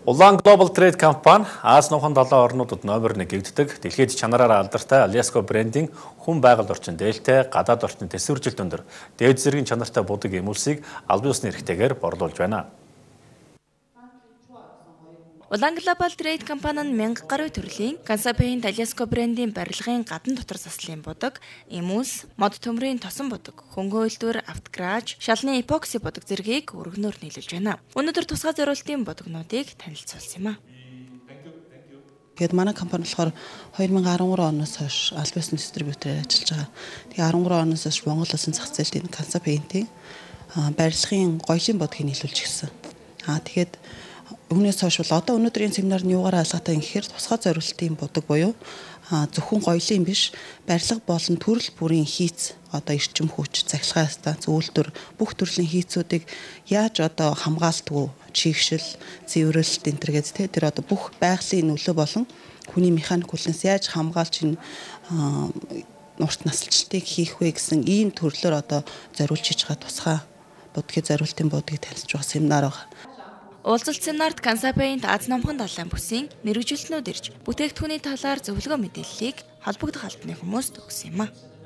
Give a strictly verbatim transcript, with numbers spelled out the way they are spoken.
Улаан Global Trade компани Аз нухан долоо орнуудад номер нэг гэгддэг дэлхийд чанараараа алдартай Alesco брендийн хүн байгаль орчин дээлтэй гадаад орчин төсвөржилт өндөр дээд зэргийн чанартай будаг эмүүлсийг албан ёсны эрхтэйгээр борлуулж байна. Улаан Global Trade компани нь мянга гаруй төрлийн Kansapay Alesco брендийн барилгын гадна дотор заслын будаг, эмүүлс, мод төмрийн тосон будаг, хөнгөн үйлдвэр, автогараж, шалны эпокси будаг зэргийг өргөнөөр нийлүүлж байна. Өнөөдөр тусгай зориултын будагнуудыг танилцуулсан юм а. Тэгээд манай компани болохоор two thousand thirteen оноос хойш албан ёсны дистрибьюторээр ажиллаж байгаа. Тэгээд thirteen оноос хойш Монгол улсын зах зээлд энэ Kansapay-ийн барилгын гоёлын будгийг нийлүүлж гисэн. Аа тэгээд Үүнээс хойш бол одоо өнөөдрийн семинар нь юугаар алгатай юм гэхээр тусгай зориултын будаг буюу зөвхөн гоёлын биш барилга болон төрөл бүрийн хийц одоо эрчим хүч, цахилгаан станц, үйлдвэр бүх төрлийн хийцүүдийг яаж одоо хамгаалтгүй чигшил, цэвэрлэлт энтергээд тэ тэр одоо бүх байгалийн нөлөө болон хүний механик хүлнээс яаж хамгаалж энэ урт насалчлалтыг хийх вэ гэсэн ийм төрлөөр одоо зориулж хийж байгаа тусгай будгийн зориултын будгийг танилцж байгаа семинар байна. Уулзалт семинарт Kansapay-ийн Аз номхон далайн бүсийн мэргэжилтнүүд ирж бүтээгдэхүүний талаар зөвлөгөө мэдээллийг холбогдох албаны хүмүүст өгсөн юм а.